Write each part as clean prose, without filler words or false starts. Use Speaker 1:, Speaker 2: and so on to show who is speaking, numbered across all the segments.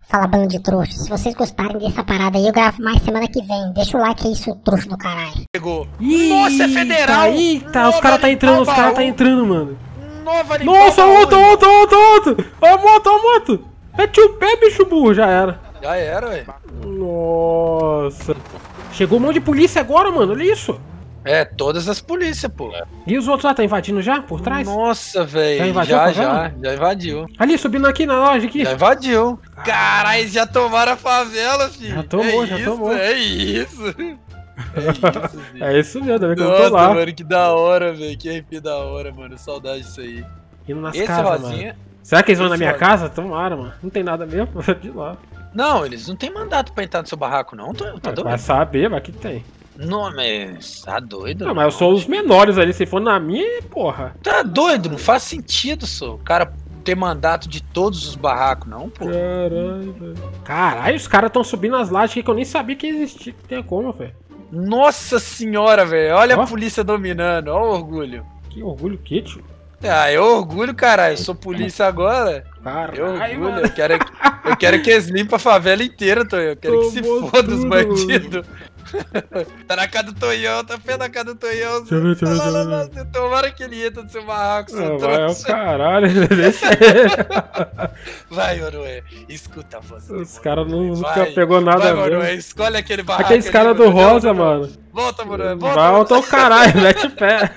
Speaker 1: Fala, bando de trouxa. Se vocês gostarem dessa parada aí, eu gravo mais semana que vem. Deixa o like aí, seu trouxa do caralho.
Speaker 2: Pegou. Nossa, é federal!
Speaker 3: Eita, os caras tá entrando, mano.
Speaker 2: Nossa,
Speaker 3: outro! Ó a moto! Mete o pé, bicho burro, já era.
Speaker 2: Já era, ué.
Speaker 3: Nossa. Chegou um monte de polícia agora, mano, olha isso.
Speaker 2: É, todas as polícias, pô.
Speaker 3: E os outros lá, tá invadindo já, por trás?
Speaker 2: Nossa, velho. Já invadiu.
Speaker 3: Ali, subindo aqui na loja, aqui.
Speaker 2: Já invadiu. Caralho, já tomaram a favela, filho.
Speaker 3: Já tomou.
Speaker 2: É isso.
Speaker 3: É isso mesmo, deve que eu
Speaker 2: Nossa,
Speaker 3: tô lá.
Speaker 2: mano, que da hora, velho. Que arrepio da hora, mano. Saudade disso aí.
Speaker 3: Indo nas
Speaker 2: Esse
Speaker 3: casas,
Speaker 2: Rosinha...
Speaker 3: mano. Será que eles vão na minha
Speaker 2: Rosinha...
Speaker 3: casa? Tomara, mano. Não tem nada mesmo, de lá.
Speaker 2: Não, eles não tem mandato pra entrar no seu barraco, não. Tá doido?
Speaker 3: Vai saber, mas que tem.
Speaker 2: Não, mas tá doido?
Speaker 3: Não, mas eu sou os menores ali, se for na minha, porra.
Speaker 2: Tá doido, não faz sentido, só. O cara ter mandato de todos os barracos, não, pô.
Speaker 3: Caralho, velho. Caralho, os caras tão subindo as lajes aqui que eu nem sabia que existia, que tinha como, velho.
Speaker 2: Nossa senhora, velho. Olha a polícia dominando, olha o orgulho.
Speaker 3: Que orgulho que, tio?
Speaker 2: Ah, eu orgulho, caralho. Sou polícia agora.
Speaker 3: Caralho,
Speaker 2: Eu orgulho.
Speaker 3: mano.
Speaker 2: Eu quero que eles limpem a favela inteira, Tonhão. Eu quero que se foda os bandidos. Tá na casa do Tonhão, tá perto da casa do Tonhão.
Speaker 3: Deixa eu ver.
Speaker 2: Tomara que ele entra no seu barraco, seu
Speaker 3: Vai, é o
Speaker 2: trouxa.
Speaker 3: caralho, deixa ele.
Speaker 2: Vai, Manoel. Escuta a voz.
Speaker 3: Os caras nunca pegou nada
Speaker 2: Vai,
Speaker 3: mesmo.
Speaker 2: Manoel. Escolhe aquele barraco.
Speaker 3: Aqueles caras do rosa, mano.
Speaker 2: Volta, Manoel.
Speaker 3: Volta o caralho, mete o pé.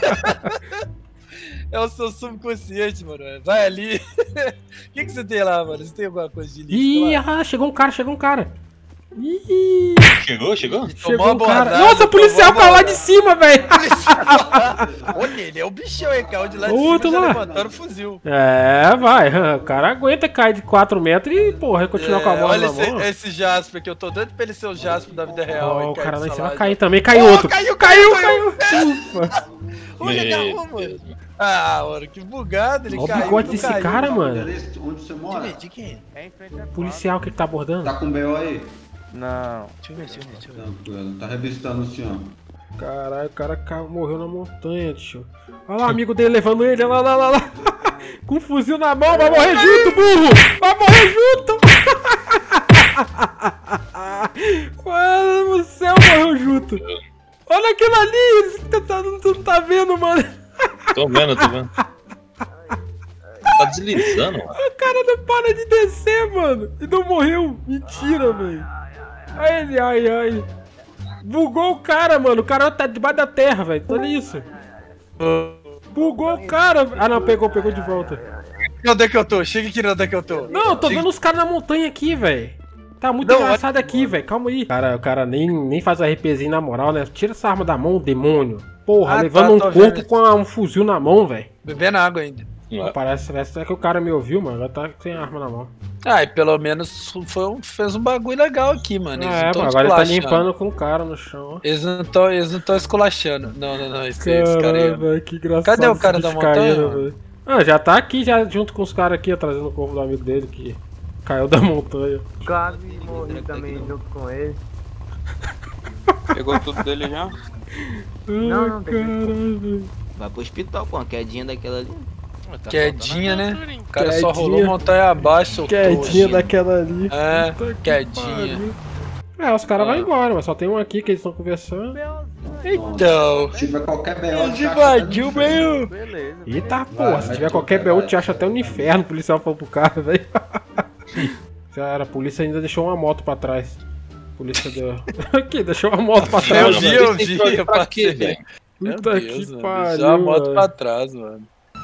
Speaker 2: É o seu subconsciente, mano. Vai ali. O que você tem lá, mano? Você tem alguma coisa de lixo?
Speaker 3: Ih, chegou um cara. Ih.
Speaker 4: Chegou?
Speaker 3: Chegou um cara. Nossa, o policial tá lá de cima, velho.
Speaker 2: Olha, ele é o bichão, hein, cara. De lá de
Speaker 3: Outro
Speaker 2: cima
Speaker 3: lá.
Speaker 2: já levantando o fuzil.
Speaker 3: É, vai. O cara aguenta cair de 4 metros e, porra, continuar com a bola
Speaker 2: olha
Speaker 3: na mão.
Speaker 2: esse Jasper aqui. Eu tô doido pra ele ser o Jasper da vida real.
Speaker 3: Ó,
Speaker 2: hein,
Speaker 3: o cara lá em cima
Speaker 2: vai
Speaker 3: cair também. Caiu outro.
Speaker 2: Caiu.
Speaker 3: Ufa.
Speaker 2: Olha, agarrou, mano. Ah, mano, que bugado. Ele
Speaker 3: Olha o
Speaker 2: caiu.
Speaker 3: bigode desse cara, mano.
Speaker 5: Onde você mora?
Speaker 2: De quem?
Speaker 3: Policial que ele tá abordando.
Speaker 5: Tá com BO aí?
Speaker 6: Não.
Speaker 2: Deixa eu ver.
Speaker 5: Tranquilo, tá revistando o senhor.
Speaker 3: Caralho, o cara morreu na montanha, tio. Olha lá o amigo dele levando ele, olha lá. Com um fuzil na mão, vai morrer junto, burro! Vai morrer junto! Mano do céu, morreu junto. Olha aquilo ali, tu não tá vendo, mano.
Speaker 4: Tô vendo. Tá deslizando, mano.
Speaker 3: O cara não para de descer, mano. E não morreu. Mentira, velho. Ai. Bugou o cara, mano. O cara tá debaixo da terra, velho. Olha isso. Bugou o cara. Ah, não. Pegou de volta.
Speaker 2: Onde é que eu tô? Chega aqui onde é que eu tô.
Speaker 3: Não, eu tô vendo os caras na montanha aqui, velho. Tá muito engraçado aqui, velho. Calma aí. O cara nem faz o RPzinho na moral, né? Tira essa arma da mão, demônio. Porra, levando um corpo com um fuzil na mão, velho.
Speaker 2: Bebendo água ainda.
Speaker 3: Parece que o cara me ouviu, mano. Agora tá sem arma na mão.
Speaker 2: Ah, e pelo menos fez um bagulho legal aqui, mano.
Speaker 3: Mano, agora ele tá limpando com o cara no chão.
Speaker 2: Eles não tão esculachando. Não, esse cara aí.
Speaker 3: Véio, que engraçado.
Speaker 2: Cadê o cara da montanha?
Speaker 3: Já tá aqui, já junto com os caras aqui, trazendo o corpo do amigo dele que caiu da montanha.
Speaker 6: Quase morri também junto com ele.
Speaker 7: Pegou tudo dele já?
Speaker 6: Não,
Speaker 3: caralho, velho.
Speaker 8: Vai pro hospital com uma quedinha daquela ali.
Speaker 2: Quedinha, né? O cara só rolou montanha abaixo.
Speaker 3: Quedinha daquela ali.
Speaker 2: É, quedinha.
Speaker 3: Os caras vão embora, mas só tem um aqui que eles estão conversando.
Speaker 2: Então.
Speaker 5: Se tiver qualquer BO,
Speaker 2: Eles invadiu meio.
Speaker 6: beleza.
Speaker 3: Eita porra, se tiver qualquer BO, te acha até no inferno. O policial falou pro cara, velho. Já era, a polícia ainda deixou uma moto pra trás. A polícia deu. Aqui, deixou uma moto pra trás.
Speaker 2: Eu vi,
Speaker 4: pra quê, velho?
Speaker 3: Puta que pariu.
Speaker 2: Deixou a moto pra trás, mano.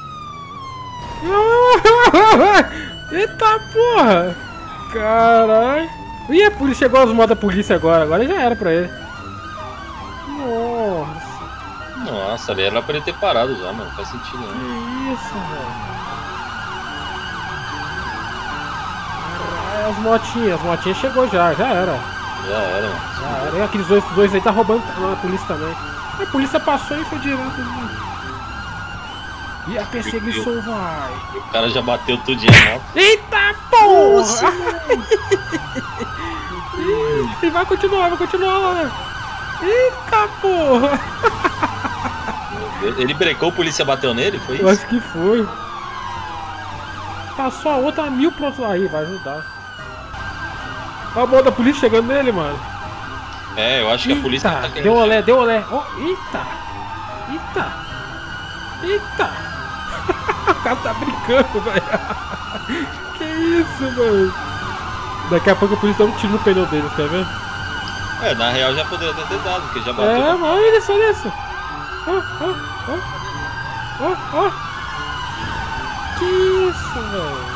Speaker 3: Eita porra! Caralho! Ih, a polícia chegou as motos da polícia agora já era pra ele.
Speaker 4: Nossa, ali era pra ele ter parado já, mano. Não faz sentido, não.
Speaker 3: Que isso, velho? Caralho, as motinhas chegou já era.
Speaker 4: Já era, mano.
Speaker 3: E aqueles dois aí tá roubando a polícia também. A polícia passou e foi direto. E a perseguição vai.
Speaker 4: O cara já bateu tudinho a moto.
Speaker 3: Eita porra! E vai continuar. Eita porra!
Speaker 4: Ele brecou, a polícia bateu nele? Foi isso?
Speaker 3: Eu acho que foi. Passou a outra 1000 pro outro aí, vai ajudar. Olha a bola da polícia chegando nele, mano.
Speaker 4: É, eu acho que a polícia tá querendo.
Speaker 3: Deu olé, deu olé. Oh, eita. O cara tá brincando, velho. Que isso, mano. Daqui a pouco a polícia dá um tiro no pneu deles, quer ver?
Speaker 4: É, na real já poderia ter dado, porque já bateu.
Speaker 3: É, mano, olha isso. Ó. Que isso, velho.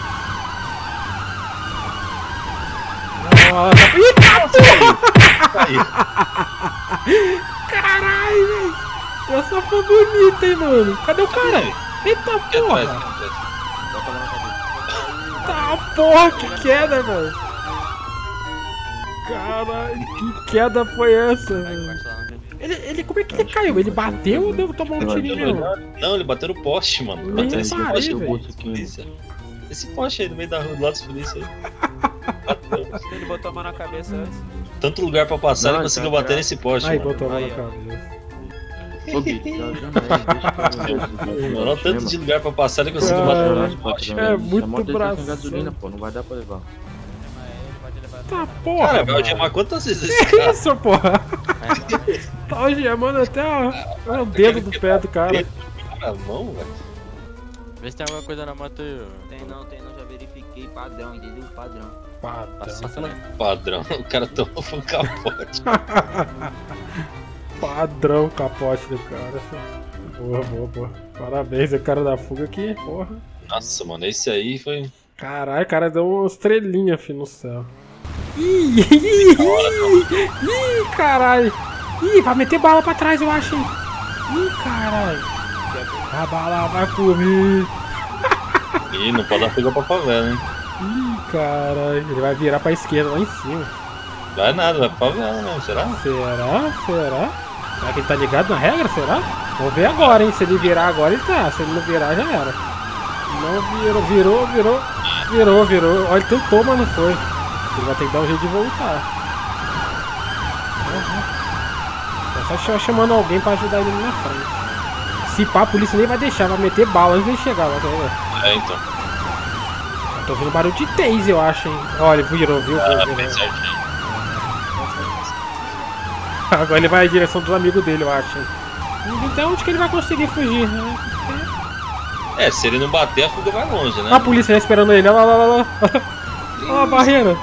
Speaker 3: Eita, porra! Caralho, velho. Essa foi bonita, hein, mano. Cadê o cara? Eita, porra. Tá, porra, que queda, velho. Caralho, que queda foi essa, velho? Ele, como é que ele caiu? Ele bateu ou deu tomar um tirinho?
Speaker 4: Não, ele bateu no poste, mano.
Speaker 3: Nem
Speaker 4: Bateu nesse
Speaker 3: parei,
Speaker 4: poste,
Speaker 3: velho.
Speaker 4: Esse poste aí no meio da rua, do lado dos polícia aí.
Speaker 7: Ele botou a mão na cabeça antes.
Speaker 4: Tanto lugar pra passar, ele conseguiu bater nesse poste,
Speaker 3: Aí,
Speaker 4: mano.
Speaker 3: botou a mão na cabeça.
Speaker 6: Ô, Gui,
Speaker 4: Não, tanto de lugar pra passar, ele conseguiu bater nesse poste.
Speaker 3: É muito braço.
Speaker 6: gasolina, pô, não vai dar pra levar.
Speaker 3: Tá, porra.
Speaker 4: Cara, vai algemar quantas vezes esse
Speaker 3: Que
Speaker 4: cara?
Speaker 3: isso, porra? Tá algemando até o dedo do pé do cara.
Speaker 4: Na mão, velho.
Speaker 9: Vê se tem alguma coisa na moto aí, ó.
Speaker 8: Tem não, já verifiquei padrão, entendeu? Padrão.
Speaker 4: Padrão, o cara tomou um capote.
Speaker 3: Padrão capote do cara. Boa. Parabéns, é o cara da fuga aqui, porra.
Speaker 4: Nossa, mano, esse aí foi.
Speaker 3: Caralho, o cara deu uma estrelinha, filho, no céu. Ih, caralho. Ih, vai meter bala pra trás, eu acho, hein. Ih, caralho. A bala vai comer.
Speaker 4: Ih, não pode dar fuga pra favela, hein?
Speaker 3: Ih, caralho. Ele vai virar pra esquerda lá em cima.
Speaker 4: Vai nada, vai pra favela mesmo, será?
Speaker 3: Será? Será que ele tá ligado na regra, será? Vamos ver agora, hein. Se ele virar agora, ele tá. Se ele não virar, já era. Não virou. Olha, ele tentou, mas não foi. Ele vai ter que dar um jeito de voltar. Tá só chamando alguém pra ajudar ele na frente. Se pá, a polícia nem vai deixar, vai meter bala antes de ele chegar lá, tá vendo?
Speaker 4: É, então.
Speaker 3: Tô ouvindo barulho de taser, eu acho, hein. Olha, ele virou, viu?
Speaker 4: Bem certinho.
Speaker 3: Agora ele vai em direção dos amigos dele, eu acho, hein. Então onde que ele vai conseguir fugir, né?
Speaker 4: É, se ele não bater, a fuga vai longe, né?
Speaker 3: A polícia já esperando ele, olha lá. Olha a barreira.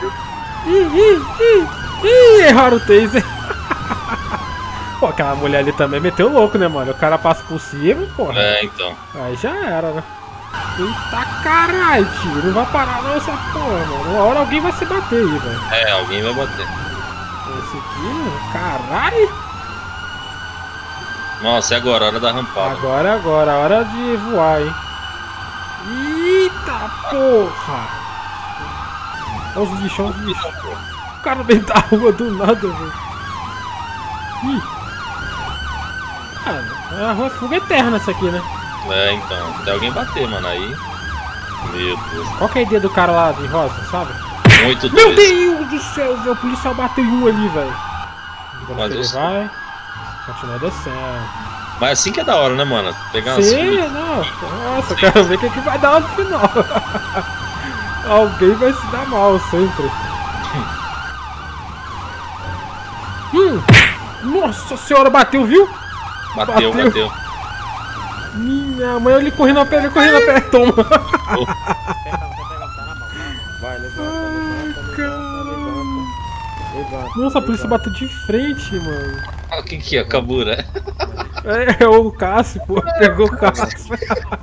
Speaker 3: Ih, erraram o taser. Pô, aquela mulher ali também meteu louco, né, mano? O cara passa por cima, porra.
Speaker 4: É, então.
Speaker 3: Aí já era, né? Eita caralho, tio. Não vai parar não essa porra, mano. Uma hora alguém vai se bater aí, velho.
Speaker 4: É, alguém vai bater.
Speaker 3: Esse aqui, caralho.
Speaker 4: Nossa, é agora, hora da rampada.
Speaker 3: Agora, hora de voar, hein? Eita porra! Olha os bichos. O cara vem da rua do nada, velho. Ih! Ah, a rua é fuga eterna essa aqui, né?
Speaker 4: É, então. Até alguém bater, mano. Aí. Meu Deus.
Speaker 3: Qual que é a ideia do cara lá de rosa, sabe?
Speaker 4: 8-2.
Speaker 3: Meu Deus do céu, velho. O policial bateu em um ali, velho. Agora ele vai. Continua descendo.
Speaker 4: Mas assim que é da hora, né, mano? Pegar umas
Speaker 3: Sim, não. Nossa, eu quero ver o que vai dar no final. Alguém vai se dar mal sempre. Nossa senhora, bateu, viu?
Speaker 4: Bateu.
Speaker 3: Minha mãe, ele correndo a pé, toma.
Speaker 6: Vai, levanta.
Speaker 3: Nossa, a polícia bateu de frente, mano.
Speaker 4: Ah, o que é? Cabura?
Speaker 3: É o Cássio, pô. Pegou o Cássio.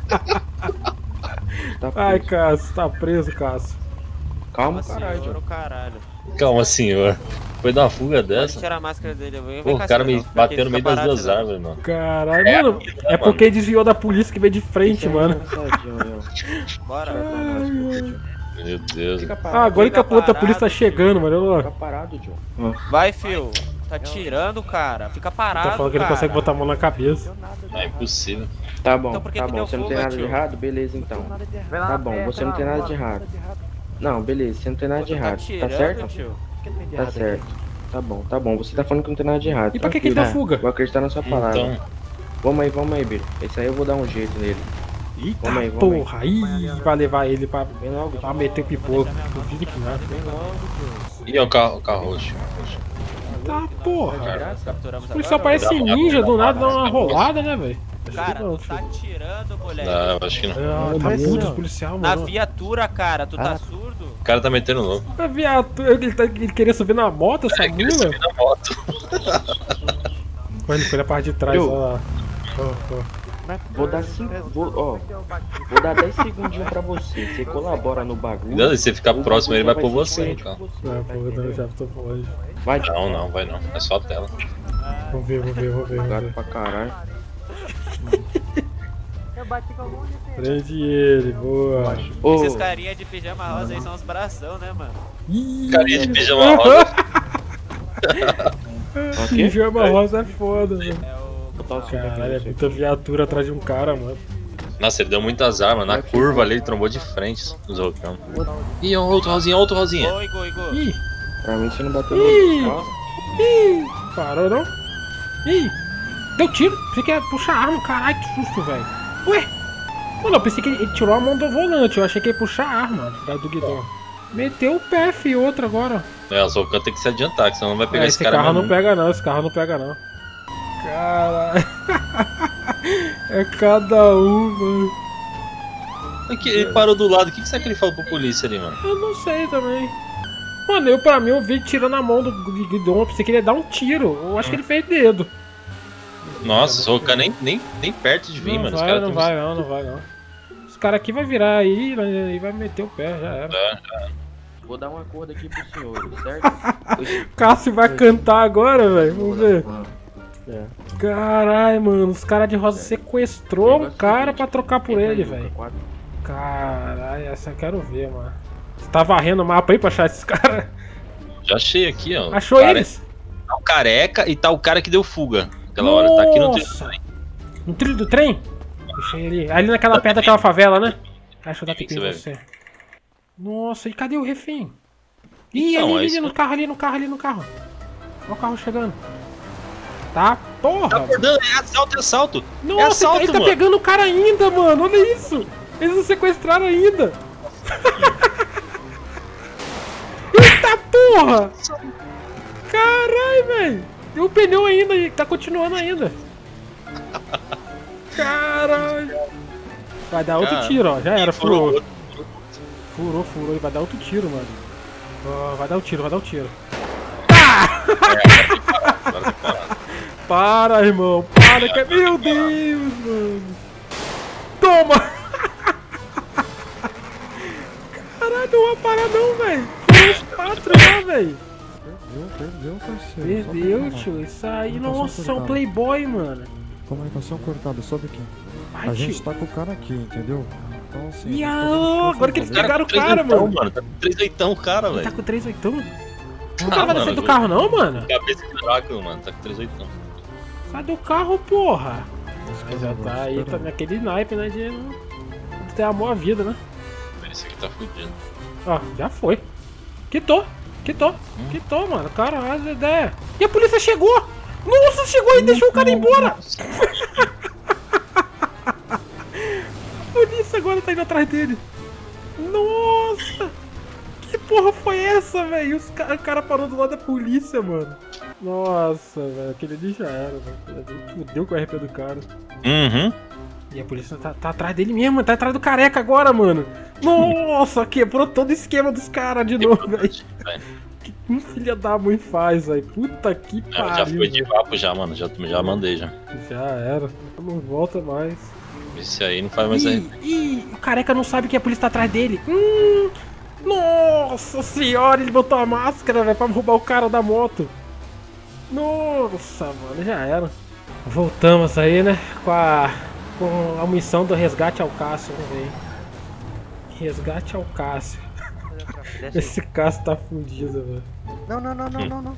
Speaker 3: Ai, Cássio, tá preso, Cássio.
Speaker 6: Calma,
Speaker 7: Caralho.
Speaker 4: Calma, senhor. Foi dar uma fuga
Speaker 7: Pode
Speaker 4: dessa?
Speaker 7: tirar a máscara dele. Eu vou
Speaker 4: Pô, o cara me bateu no meio das duas árvores, mano.
Speaker 3: Caralho, mano. É porque ele desviou da polícia que veio de frente, mano.
Speaker 7: Bora.
Speaker 4: Meu Deus.
Speaker 3: Ah, agora que a outra polícia tá chegando, mano.
Speaker 6: Fica parado, John.
Speaker 7: Vai, fio. Tá tirando, cara. Fica parado,
Speaker 3: Tá falando que ele
Speaker 7: cara.
Speaker 3: consegue botar a mão na cabeça.
Speaker 4: É impossível.
Speaker 6: Tá bom,
Speaker 7: Então por que
Speaker 6: tá
Speaker 7: que
Speaker 6: bom.
Speaker 7: deu
Speaker 6: Você não tem
Speaker 7: fuga,
Speaker 6: nada de
Speaker 7: tio?
Speaker 6: errado? Beleza, então. Tá bom, você não tem nada de errado. Não, beleza, você não tem nada de errado. Tá certo?
Speaker 7: Tio.
Speaker 6: Tá certo. Tá bom. Você tá falando que não tem nada de errado.
Speaker 3: E pra que ele deu fuga?
Speaker 6: Vou acreditar na sua palavra.
Speaker 4: Então,
Speaker 6: Vamos aí, Biro. Esse aí eu vou dar um jeito nele.
Speaker 3: Eita
Speaker 6: Vamos aí,
Speaker 3: porra, ih, vai levar ele pra meter o pipoco. Duvido que não.
Speaker 4: Ih, é o carro roxo.
Speaker 3: Tá porra.
Speaker 7: Capturamos
Speaker 3: O policial
Speaker 7: agora.
Speaker 3: parece ninja, do nada dá uma rolada, né, velho?
Speaker 7: Cara, tu tá atirando, moleque.
Speaker 4: Não, eu acho que não.
Speaker 3: Tá puto os policial,
Speaker 7: Na
Speaker 3: mano.
Speaker 7: viatura, cara, tu tá surdo?
Speaker 4: O cara tá metendo louco.
Speaker 3: Na viatura, ele queria subir na moto, essa
Speaker 4: Queria
Speaker 3: mula?
Speaker 4: subir na moto.
Speaker 3: Ele foi na parte de trás,
Speaker 6: Eu.
Speaker 3: olha lá.
Speaker 6: Vou dar 5. Vou dar 10 segundinhos pra você. Você colabora no bagulho.
Speaker 4: Não, se você ficar
Speaker 6: o
Speaker 4: próximo, ele vai
Speaker 6: ser
Speaker 4: por você,
Speaker 6: diferente
Speaker 4: então.
Speaker 6: com você,
Speaker 3: Ah,
Speaker 6: tá
Speaker 3: pô, eu
Speaker 6: entendendo?
Speaker 3: já tô longe.
Speaker 6: Vai,
Speaker 4: Não, vai não. É só a tela.
Speaker 3: Vamos ver.
Speaker 6: gato pra caralho.
Speaker 3: Prende ele, boa.
Speaker 6: Ô,
Speaker 7: Esses carinha de pijama rosa aí são os bração, né, mano?
Speaker 3: Ih,
Speaker 4: Carinha de pijama rosa.
Speaker 6: ok?
Speaker 3: pijama rosa é foda, mano.
Speaker 7: É o...
Speaker 6: Botar o som aqui
Speaker 3: Caralho, é
Speaker 6: pra você.
Speaker 3: muita viatura atrás de um cara, mano.
Speaker 4: Nossa, ele deu muitas armas. Na curva ali, ele trombou de frente nos Rocão. Ih, outro rosinha.
Speaker 7: Ô, Igor.
Speaker 3: Ih,
Speaker 6: Pra mim você não bateu
Speaker 3: Ih.
Speaker 6: no carro.
Speaker 3: parou não? Ih, deu tiro. Pensei que ia puxar a arma, caralho, que susto, velho. Ué? Mano, eu pensei que ele tirou a mão do volante, eu achei que ia puxar a arma do guidão. Meteu o pé, fi, outro agora.
Speaker 4: É, o Rocão tem que se adiantar, que senão não vai pegar esse
Speaker 3: Esse
Speaker 4: cara
Speaker 3: carro
Speaker 4: mesmo.
Speaker 3: não pega não, esse carro não pega não. Caralho. É cada um, mano.
Speaker 4: Aqui, ele parou do lado. O que será que ele falou pra polícia ali, mano?
Speaker 3: Eu não sei também. Mano, pra mim eu vi ele tirando a mão do guidão, eu pensei que ele ia dar um tiro. Eu acho que ele fez dedo.
Speaker 4: Nossa, o Rocão nem perto de vir,
Speaker 3: Não
Speaker 4: mano. Os
Speaker 3: vai,
Speaker 4: caras
Speaker 3: não
Speaker 4: tão-
Speaker 3: vai não, não vai não. Os caras aqui vai virar aí e vai meter o pé, já era.
Speaker 6: Vou dar uma corda aqui pro senhor, certo?
Speaker 3: Cássio vai cantar agora, velho. Vamos ver.
Speaker 6: É.
Speaker 3: Caralho, mano, os caras de rosa sequestrou um cara pra trocar por ele, velho. Caralho, essa eu quero ver, mano. Você tá varrendo o mapa aí pra achar esses caras?
Speaker 4: Já achei aqui, ó.
Speaker 3: Achou
Speaker 4: Cara,
Speaker 3: eles?
Speaker 4: Tá o careca e tá o cara que deu fuga. Aquela hora. Tá aqui no trilho
Speaker 3: Nossa.
Speaker 4: também.
Speaker 3: No trilho do trem? Deixei ele. Ali naquela perto daquela favela, né? Deixa eu dar pipi em
Speaker 4: Você
Speaker 3: você. Nossa, e cadê o refém? Ih,
Speaker 4: Então,
Speaker 3: ali,
Speaker 4: é isso.
Speaker 3: no carro, ali no carro. Olha o carro chegando. Tá, porra.
Speaker 4: Tá acordando, é assalto.
Speaker 3: Nossa,
Speaker 4: assalto,
Speaker 3: ele tá
Speaker 4: mano.
Speaker 3: pegando o cara ainda, mano. Olha isso. Eles não sequestraram ainda. Eita porra. Caralho, velho. E o pneu ainda, e tá continuando ainda. Caralho. Vai dar outro tiro, ó. Já era, furou. Furou. Ele vai dar outro tiro, mano. Ó, vai dar o tiro. Para, irmão. Para, que... Meu Deus, mano. Toma. Caralho, não vai parar não, velho. Foram os 4 lá, velho.
Speaker 10: Perdeu, parceiro.
Speaker 3: Perdeu, tio. Isso aí, nossa, é um playboy, mano.
Speaker 10: Comunicação cortada, sobe aqui.
Speaker 3: Ai,
Speaker 10: A gente
Speaker 3: tio.
Speaker 10: tá com o cara aqui, entendeu? Então assim.
Speaker 3: E
Speaker 10: a gente tá vendo
Speaker 3: agora que eles
Speaker 10: fazer.
Speaker 3: pegaram o
Speaker 4: Três
Speaker 3: cara,
Speaker 4: oitão,
Speaker 3: mano.
Speaker 4: Tá com 3 oitão o cara,
Speaker 3: Ele tá
Speaker 4: velho.
Speaker 3: com 3 oitão? O
Speaker 4: Ah,
Speaker 3: cara vai
Speaker 4: mano,
Speaker 3: descer do carro não, mano?
Speaker 4: Cabeça de buraco, mano. Tá com 3 oitão.
Speaker 3: Sai do carro, porra.
Speaker 10: Esse
Speaker 3: Mas
Speaker 10: cara
Speaker 3: já
Speaker 10: agora,
Speaker 3: tá aí,
Speaker 10: espera
Speaker 3: tá naquele naipe, né, de não ter amor à vida, né?
Speaker 4: Esse aqui tá fudido.
Speaker 3: Ó, já foi. Quitou, mano. Caralho, as ideias. E a polícia chegou! Nossa, chegou e deixou o cara embora! A polícia agora tá indo atrás dele. Nossa! Que porra foi essa, velho? O cara parou do lado da polícia, mano. Nossa, velho. Aquele ali já era, velho. Fudeu com o RP do cara.
Speaker 4: Uhum.
Speaker 3: E a polícia tá atrás dele mesmo, tá atrás do careca agora, mano. Nossa, quebrou todo o esquema dos caras de novo, velho. Que filha da mãe faz, velho. Puta que pariu.
Speaker 4: Já foi de vapo já, mano. Já mandei já.
Speaker 3: Já era. Não volta mais.
Speaker 4: Esse aí não faz mais aí.
Speaker 3: Ih, o careca não sabe que a polícia tá atrás dele. Nossa senhora, ele botou a máscara, velho, pra roubar o cara da moto. Nossa, mano, já era. Voltamos aí, né, com a missão do resgate ao Cássio, vamos ver. Resgate ao Cássio. Esse Cássio tá fudido, velho.
Speaker 11: Não.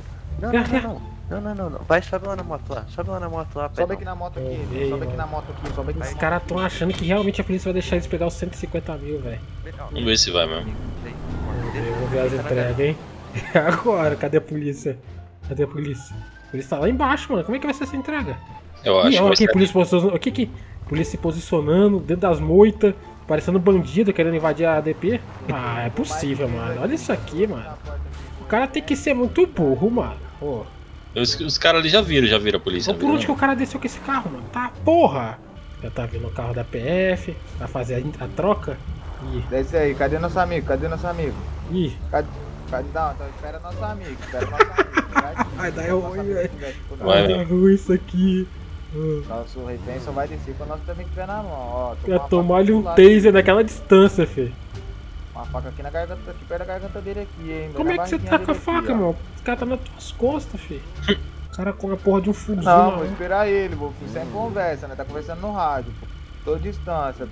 Speaker 11: Vai, sobe lá na moto lá. Sobe aqui na moto aqui. Sobe aqui na moto aqui.
Speaker 3: Os caras tão achando que realmente a polícia vai deixar eles pegar os 150 mil, velho.
Speaker 4: Vamos ver se vai mesmo.
Speaker 3: Vamos ver as entregas, hein? Agora, cadê a polícia? A polícia tá lá embaixo, mano. Como é que vai ser essa entrega?
Speaker 4: Eu acho
Speaker 3: Ih,
Speaker 4: que
Speaker 3: olha
Speaker 4: vai
Speaker 3: aqui,
Speaker 4: ser.
Speaker 3: polícia postou. O que Polícia se posicionando dentro das moitas, parecendo bandido querendo invadir a ADP. Ah, é possível, mano. Olha isso aqui, mano. O cara tem que ser muito burro, mano. Pô.
Speaker 4: Os caras ali já viram a polícia.
Speaker 3: Por onde que o cara desceu com esse carro, mano? Tá, porra! Já tá vindo o carro da PF, vai fazer a troca. Ih.
Speaker 11: Desce aí, cadê nosso amigo? Cadê nosso amigo?
Speaker 3: Ih.
Speaker 11: Cadê? Não, então espera nosso amigo,
Speaker 3: Vai dar ruim, velho.
Speaker 4: Vai
Speaker 3: dar ruim isso aqui.
Speaker 11: Nosso refém só vai descer quando nós também tiver na mão, ó.
Speaker 3: Ia tomar-lhe um taser naquela distância, filho.
Speaker 11: Uma faca aqui na garganta, aqui perto da garganta dele aqui, hein.
Speaker 3: Como é que você tá com a faca, meu? Esse cara tá nas tuas costas, filho. O cara com a porra de um fuzil.
Speaker 11: Não, vou esperar ele, vou sem conversa, né? Tá conversando no rádio, pô. Tô distante.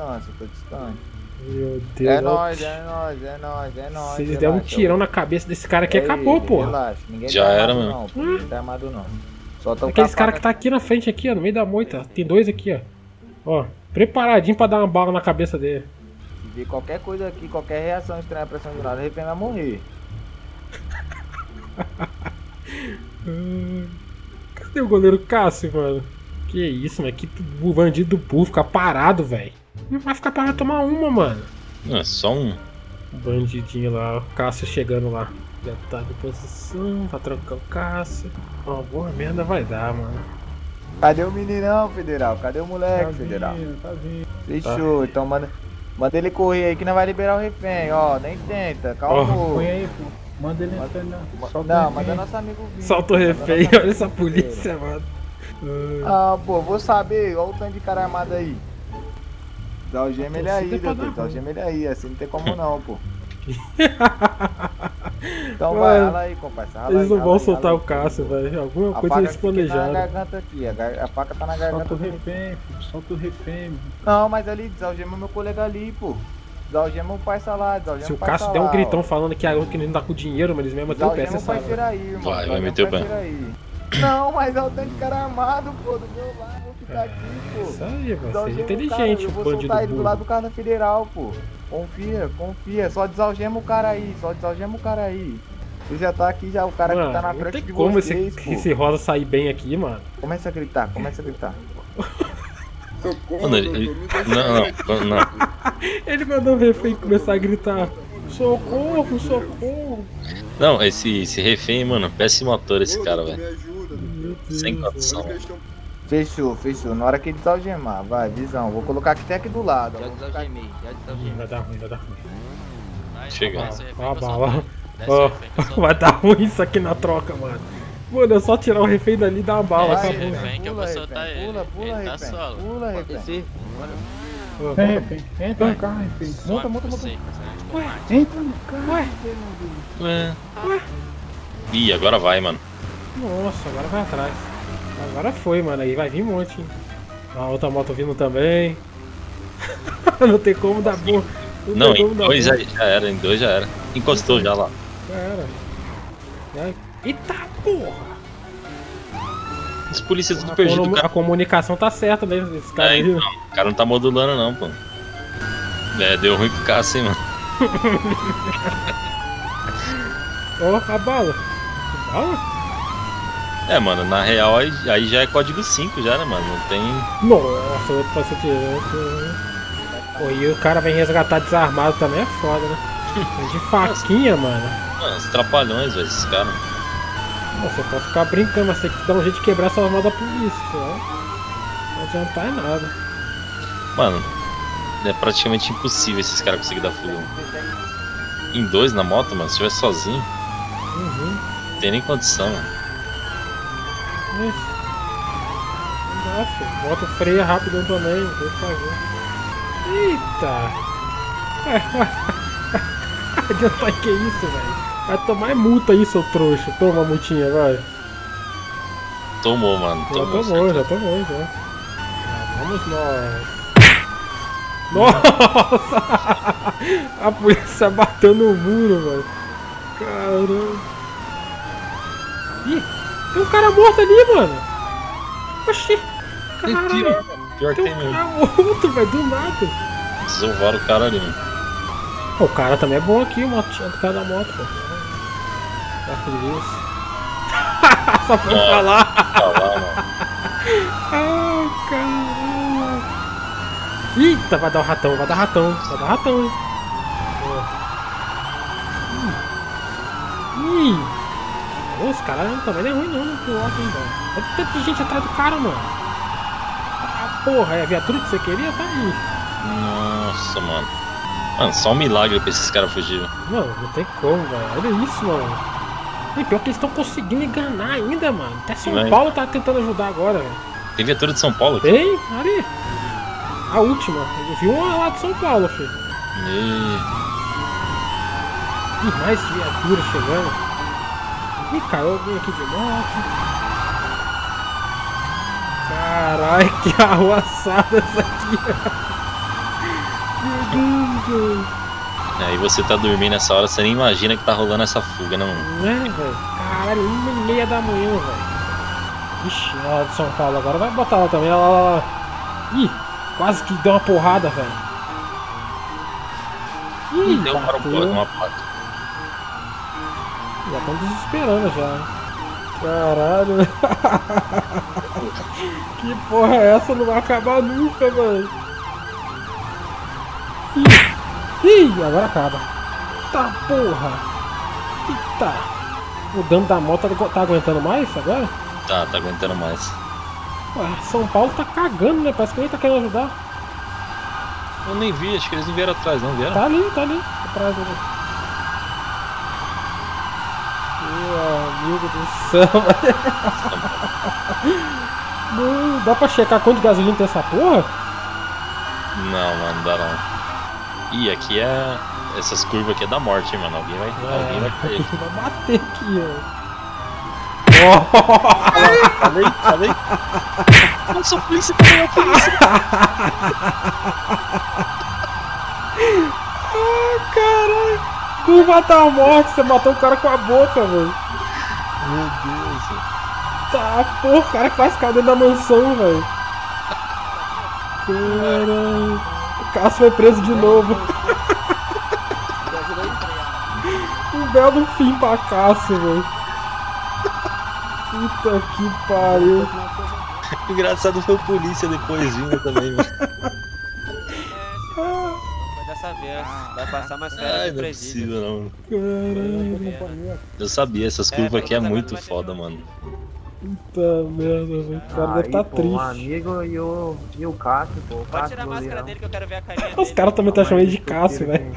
Speaker 3: Meu Deus.
Speaker 11: É nóis.
Speaker 3: Se eles der um tirão na cabeça desse cara aqui, acabou, pô.
Speaker 11: Relaxa, ninguém
Speaker 4: já
Speaker 11: tá
Speaker 4: era,
Speaker 11: armado,
Speaker 4: mano.
Speaker 11: não, pô. Ninguém tá armado, não. Só tô
Speaker 3: aqueles caras que tá aqui na frente, aqui, ó, no meio da moita. Tem dois aqui, ó. Ó, preparadinho pra dar uma bala na cabeça dele.
Speaker 11: Se ver qualquer coisa aqui, qualquer reação estranha à pressão de lado, o refém vai morrer.
Speaker 3: Cadê o goleiro Cássio, mano? Que isso, mano? Que o bandido burro ficar parado, velho. Não vai ficar parado tomar uma, mano.
Speaker 4: Não, é só um.
Speaker 3: Bandidinho lá, o Cássio chegando lá. Já tá em posição pra trocar o Cássio. Uma boa merda vai dar, mano.
Speaker 11: Cadê o meninão, Federal? Cadê o moleque,
Speaker 10: Tá
Speaker 11: Federal?
Speaker 10: Tá vindo.
Speaker 11: Fechou, então manda ele correr aí que não vai liberar o refém, ó. Nem tenta, calma.
Speaker 10: Põe aí, pô. Manda ele entrar,
Speaker 11: Não, manda nosso amigo vir.
Speaker 3: Solta o refém, olha essa polícia, mano.
Speaker 11: Ah, pô, vou saber, olha o tanto de cara armado aí. Dá o gêmeo ele aí, doutor, dá o gêmeo ele aí, assim não tem como não, pô. Então
Speaker 3: mano,
Speaker 11: vai, rala aí, compadre.
Speaker 3: Eles não vão soltar o Cássio, velho. Alguma coisa eles planejaram.
Speaker 11: A faca tá na garganta aqui, a faca tá na garganta.
Speaker 10: Solta o refém,
Speaker 11: Não, mas ali, desalgema meu colega ali, pô. Desalgema o parça lá, desalgema
Speaker 3: se o Cássio der um gritão falando que ele não tá com dinheiro, mas eles mesmo até o pé, você sabe.
Speaker 4: Vai meter o pé.
Speaker 11: Não, mas é o tanto de cara armado, pô, do meu lado, vou ficar aqui, pô.
Speaker 3: Isso aí, vai ser inteligente,
Speaker 11: eu vou
Speaker 3: bandido
Speaker 11: soltar ele do
Speaker 3: burro.
Speaker 11: lado do cara da Federal, pô. Confia, só desalgema o cara aí, Você já tá aqui, já o cara
Speaker 3: mano,
Speaker 11: que tá na frente de
Speaker 3: como
Speaker 11: vocês, pô.
Speaker 3: esse rosa sair bem aqui, mano.
Speaker 11: Começa a gritar.
Speaker 4: Mano, ele... Não.
Speaker 3: Ele mandou o refém começar a gritar: socorro.
Speaker 4: Não, esse refém, mano, péssimo ator esse cara, velho. Sem condição.
Speaker 11: Fechou. Na hora que ele desalgemar, vai, visão. Vou colocar aqui até aqui do lado.
Speaker 8: Já desalgemei.
Speaker 3: Vai dar ruim.
Speaker 4: Chega.
Speaker 3: Ó a bala. Ó, vai dar ruim isso aqui na troca, mano. Mano, é só tirar o refém dali e dar uma bala.
Speaker 9: Esse
Speaker 3: Acabou.
Speaker 9: refém que eu vou soltar ele.
Speaker 11: Pula,
Speaker 9: Ele tá
Speaker 11: refém.
Speaker 9: solo.
Speaker 11: Pula, refém.
Speaker 10: Vem, refém. Entra no carro, refém. Monta. Entra no carro.
Speaker 4: Ué. Ih, agora vai, mano.
Speaker 3: Nossa, agora vai atrás. Agora foi, mano. Aí vai vir um monte, hein. A outra moto vindo também. Não tem como dar bom.
Speaker 4: Não, em dois já era. Encostou já lá.
Speaker 3: Já era. Eita porra!
Speaker 4: Os polícias tudo perdido, cara.
Speaker 3: A comunicação tá certa, né? Esse cara aí.
Speaker 4: Então, o cara não tá modulando não, pô. Deu ruim pro Cássio, hein, mano.
Speaker 3: Ó, a bala.
Speaker 4: Mano, na real aí já é código 5 já, né, mano? Não tem...
Speaker 3: Nossa, o outro passou direto. Pô, e o cara vem resgatar desarmado também é foda, né? De faquinha, mano.
Speaker 4: Mano, os trapalhões, velho, esses caras.
Speaker 3: Você pode ficar brincando, mas tem que dar um jeito de quebrar essa arma da polícia, senão não adiantar em nada.
Speaker 4: Mano, é praticamente impossível esses caras conseguirem dar fuga. Em dois na moto, mano, se estiver sozinho, não tem nem condição, mano.
Speaker 3: Isso. Não dá, filho. Bota o freio rápido também, não tem o que fazer. Eita! Adiantar que isso, velho? Vai tomar multa aí, seu trouxa. Toma a multinha, vai.
Speaker 4: Tomou, mano.
Speaker 3: Já tomou. Vamos nós. Nossa! A polícia bateu no muro, velho. Caramba. Ih, tem um cara morto ali, mano. Oxi. Caralho.
Speaker 4: Pior que tem
Speaker 3: um cara morto, velho, do nada.
Speaker 4: Desovaram o cara ali, mano.
Speaker 3: O cara também é bom aqui, o cara da moto, pô. Só pra falar.
Speaker 4: Mano.
Speaker 3: Ah, caralho. Eita, vai dar o ratão, vai dar ratão, hein. Ih, os caras também não é ruim não, né? Piloto, hein, velho. Olha tanta gente atrás do cara, mano. Ah, porra, é a viatura que você queria? Tá aí.
Speaker 4: Nossa, mano. Mano, só um milagre pra esses caras fugirem.
Speaker 3: Não tem como, velho. Olha isso, mano. E pior que eles estão conseguindo enganar ainda, mano. Até São Paulo tá tentando ajudar agora, velho.
Speaker 4: Tem viatura de São Paulo aqui?
Speaker 3: Tem, ali. A última. Eu vi uma lá de São Paulo, filho. Ih, mais viatura chegando. Ih, caiu alguém aqui de moto. Caralho, que arruaçada essa aqui. Meu Deus.
Speaker 4: Aí você tá dormindo nessa hora, você nem imagina que tá rolando essa fuga, não?
Speaker 3: Velho. Caralho, 1h30 da manhã, velho. Ixi, ela de São Paulo agora vai botar ela também. Ela. Ih, quase que deu uma porrada, velho. Ih,
Speaker 4: deu uma placa.
Speaker 3: Já estão desesperando já, hein? Caralho. Que porra é essa? Não vai acabar nunca, velho. Ih, agora acaba. Tá porra. Eita. O dano da moto tá aguentando mais agora?
Speaker 4: Tá aguentando mais.
Speaker 3: Ué, São Paulo tá cagando, né? Parece que ele tá querendo ajudar.
Speaker 4: Eu nem vi, acho que eles não vieram atrás, não vieram?
Speaker 3: Tá ali. Atrás ali. Meu amigo do céu, velho. Dá pra checar quanto de gasolina tem essa porra?
Speaker 4: Não, mano, dá não. Ih, aqui é... Essas curvas aqui é da morte, hein, mano. Alguém vai cair.
Speaker 3: Vai bater aqui, ó.
Speaker 4: Falei. Nossa, a polícia também, a polícia.
Speaker 3: Ah, caralho. Curva da morte, você matou o cara com a boca, velho.
Speaker 4: Meu Deus.
Speaker 3: Tá, porra, o cara quase caiu dentro da mansão, velho. Caralho. O Cássio foi preso de novo. Um belo fim pra Cássio, velho. Puta que pariu.
Speaker 4: Engraçado foi o polícia depois vindo também, velho.
Speaker 7: Foi dessa vez. Vai passar mais férias no presídio.
Speaker 4: Não é possível, não.
Speaker 3: Caralho.
Speaker 4: Eu sabia, essas curvas aqui é muito foda, mano.
Speaker 3: Puta merda, velho. O cara deve tá triste.
Speaker 12: O amigo e o Cássio, pô.
Speaker 7: Pode tirar a máscara dele que eu quero ver a carinha dele.
Speaker 3: Os caras também tá chamando ele de Cássio, velho.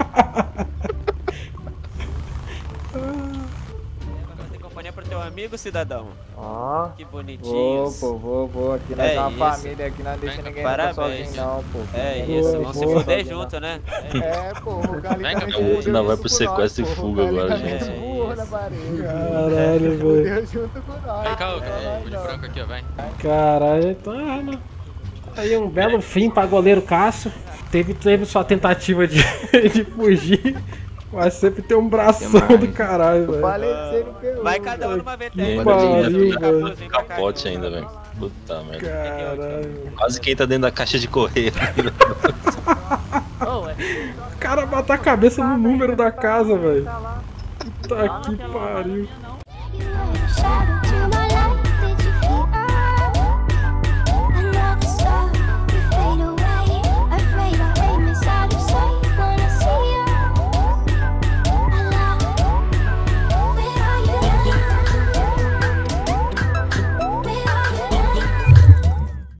Speaker 7: Pro teu amigo, cidadão.
Speaker 11: Ó,
Speaker 7: que bonitinho.
Speaker 11: Vou. Aqui nós é uma família, aqui não deixa ninguém ficar sozinho não, pô.
Speaker 7: É isso, vamos se fuder junto, né?
Speaker 11: É, pô, o Galinha
Speaker 4: não vai pro sequestro e fuga agora, gente.
Speaker 3: Caralho, velho.
Speaker 9: Vem cá, o de branco aqui, ó, vem.
Speaker 3: Caralho, então aí um belo fim pra goleiro Cássio. Teve sua tentativa de fugir. Mas sempre tem um bração do caralho, velho.
Speaker 11: Falei que você não pegou.
Speaker 7: Vai cada um numa vertente.
Speaker 4: Capote ainda, velho. Puta merda.
Speaker 3: Caralho.
Speaker 4: Quase quem tá dentro da caixa de correio.
Speaker 3: O cara bota a cabeça no número da casa, velho. Puta que pariu.